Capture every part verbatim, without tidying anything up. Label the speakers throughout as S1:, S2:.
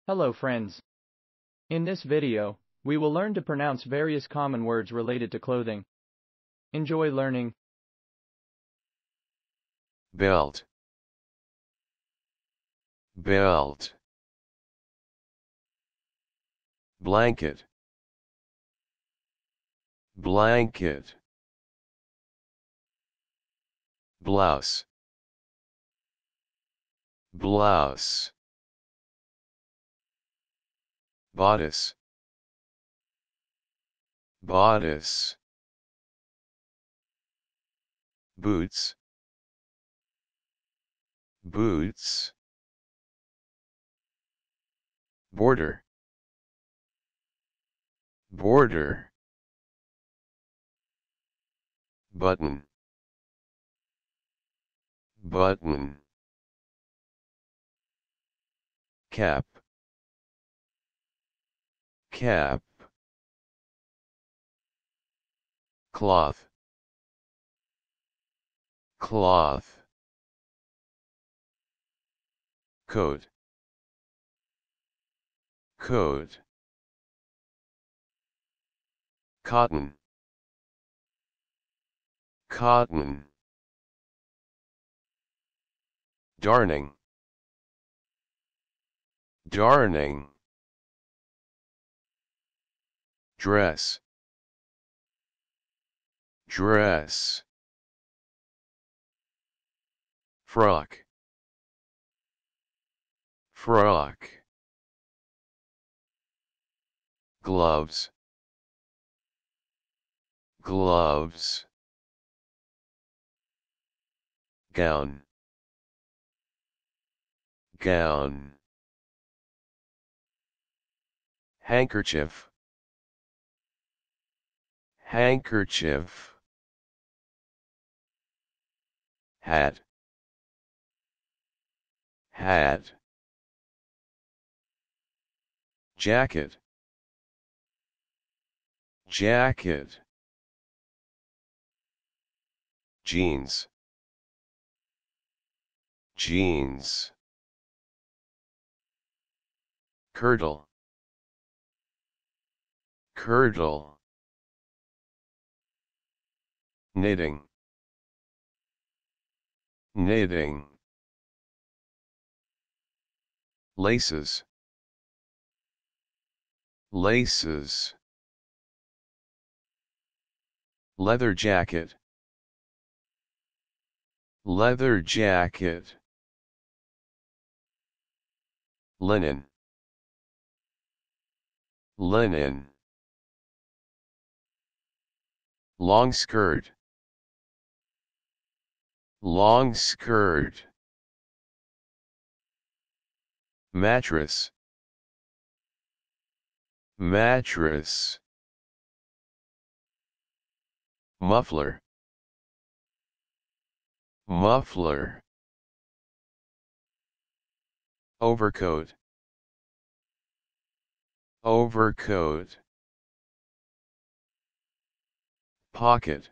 S1: Hello friends. In this video, we will learn to pronounce various common words related to clothing. Enjoy learning.
S2: Belt, belt. Blanket, blanket. Blouse, blouse. Bodice, bodice. Boots, boots. Border, border. Button, button. Cap, cap. Cloth, cloth. Coat, coat. Cotton, cotton. Darning, darning. Dress, dress. Frock, frock. Gloves, gloves. Gown, gown. Handkerchief, handkerchief. Hat, hat. Jacket, jacket. Jeans, jeans. Kirtle, kirtle. Knitting, knitting. Laces, laces. Leather jacket, leather jacket. Linen, linen. Long skirt, long skirt. Mattress, mattress. Muffler, muffler. Overcoat, overcoat. Pocket,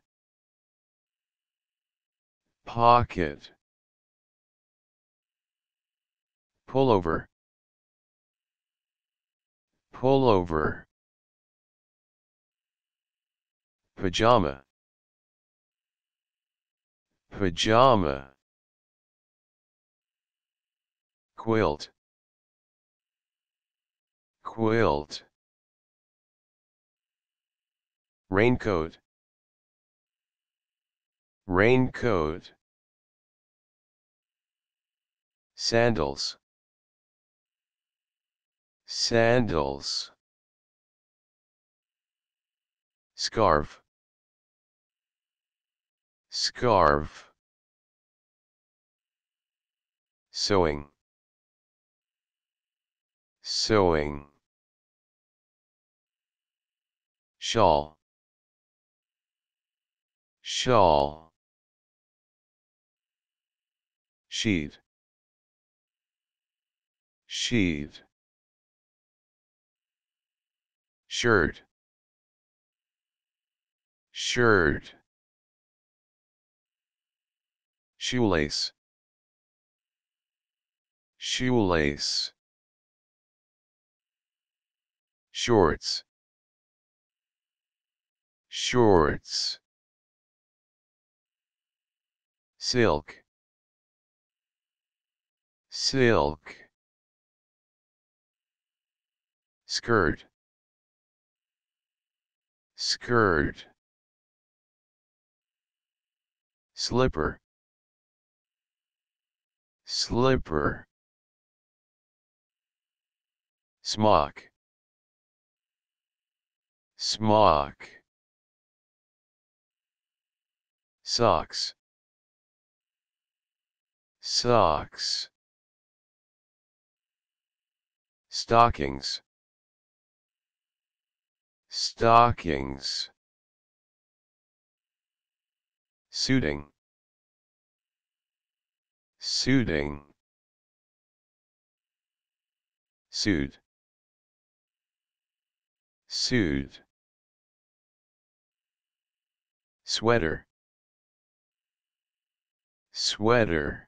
S2: pocket. Pullover, pullover. Pajama, pajama. Quilt, quilt. Raincoat, raincoat. Sandals, sandals. Scarf, scarf. Sewing, sewing. Shawl, shawl. Sheet, sheet. Shirt, shirt. Shoelace, shoelace. shorts, shorts, silk, silk, skirt, skirt, slipper, slipper, smock, smock, socks, socks, stockings, stockings, suiting, suiting, suit, suit, sweater, sweater,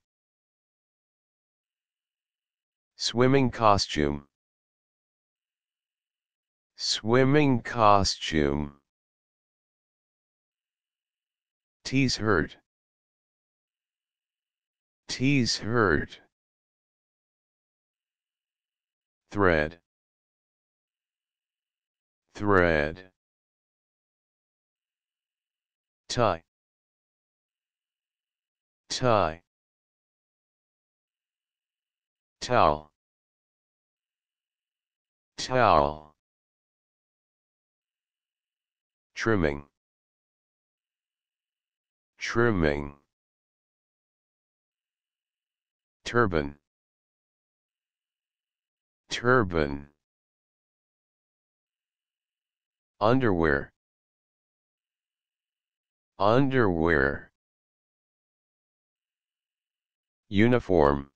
S2: swimming costume, swimming costume, tease hurt, tease hurt, thread, thread, tie, tie, towel, towel, trimming, trimming, turban, turban, underwear, underwear, uniform,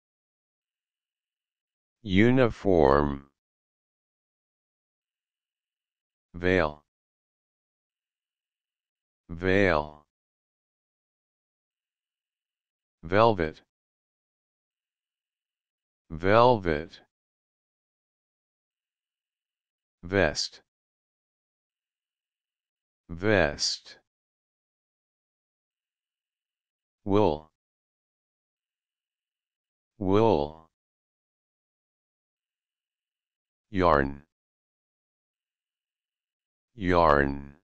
S2: uniform, veil, veil, velvet, velvet, vest, vest, wool, wool, yarn, yarn,